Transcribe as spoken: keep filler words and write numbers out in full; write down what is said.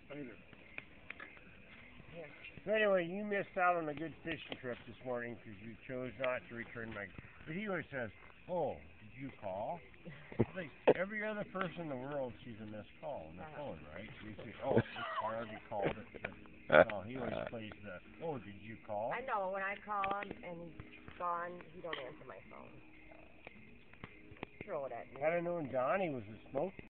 Later. Yeah. So anyway, you missed out on a good fishing trip this morning because you chose not to return my. But he always says, "Oh, did you call?" Like every other person in the world sees a missed call on their phone, right? You say, "Oh, this Harvey called it." But no, he always plays the, "Oh, did you call?" I know when I call him and he's gone, he don't answer my phone. Throw it at me. Had I known Donnie was a smoke